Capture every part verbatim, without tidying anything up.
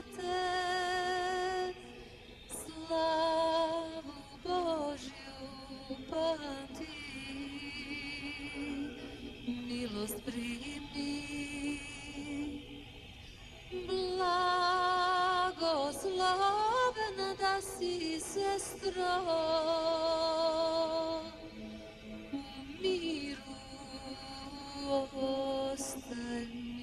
te, slavu Božju pamti, milost primi, blagoslovena da si, sestro, u miru ostani.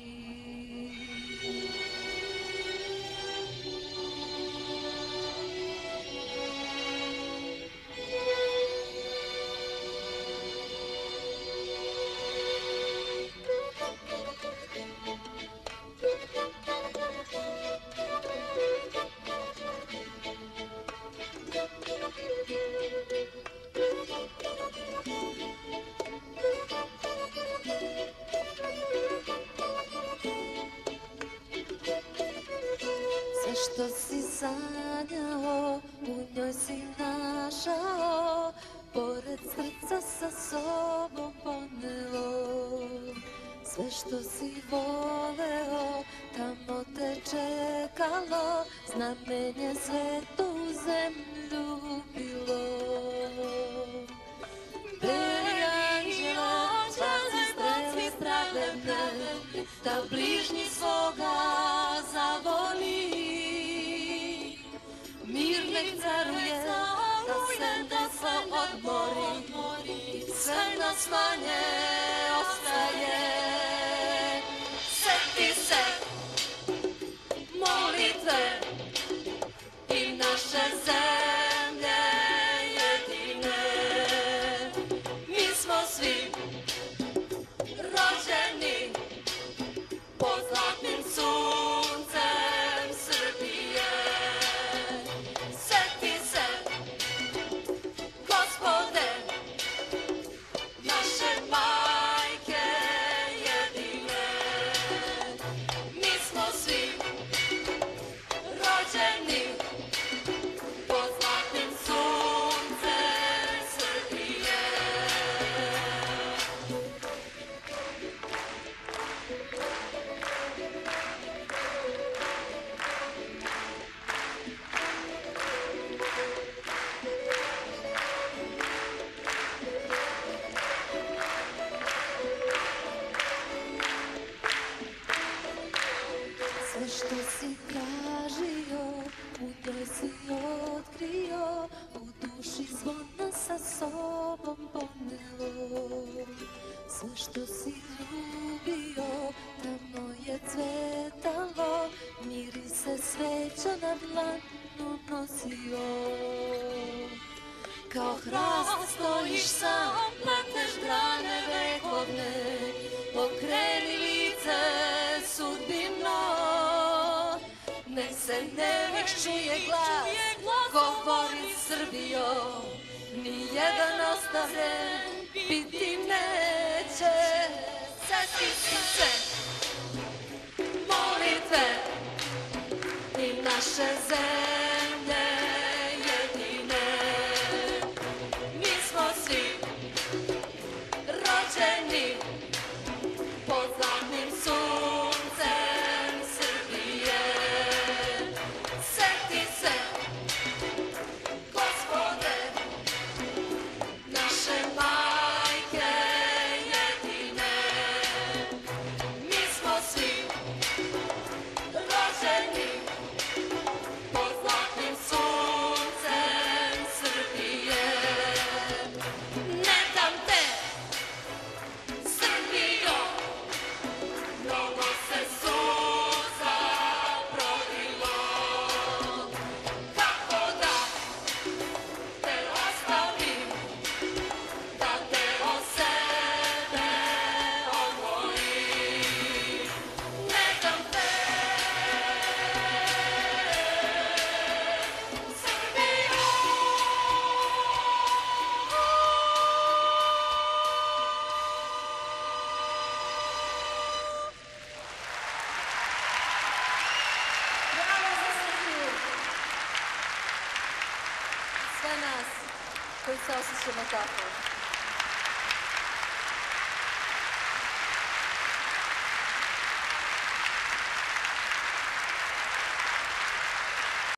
Sve što si sanjao, u njoj si našao, pored srca sa sobom poneo. Sve što si voleo, tamo te čekalo, znamenje svetu zemlju bilo. Beli anđele, baci strele pravedne, da bližnji svoga zavoli. Mir nek caruje, da se desa odmori, sve nas manje ostaje. Seti se molitve i naše zemlje jedine. Mi smo svi rođeni pod zlatnim suncem Srbije. Seti se, Gospode, naše majke jedine. Mi smo svi rođeni pod zlatnim suncem Srbije. Sve što si tražio, u njoj si otkrio, u duši zvona sa sobom ponelo. Sve što si ljubio, tamo je cvetalo, mirise sveća na dlanu nosio. Kao hrast stojiš sam, pleteš grane vekovne, pokreni lice sudbino. Nek se nevek čuje glas, govori Srbijo, nijedan ostaren biti neće. Seti se molitve i naše zemlje jedine. Mi smo svi rođeni pod zlatnim suncem Srbije. Seti se, Gospode, naše majke jedine. Mi smo svi rođeni pod zlatnim suncem Srbije. Ne dam te, Srbijo, mnogo se suza prolilo. Kako da te ostavim, da te od sebe odvojim. Ne dam te, Srbijo. Bravo za Srbiju! Sve nas koji se osjećamo tako.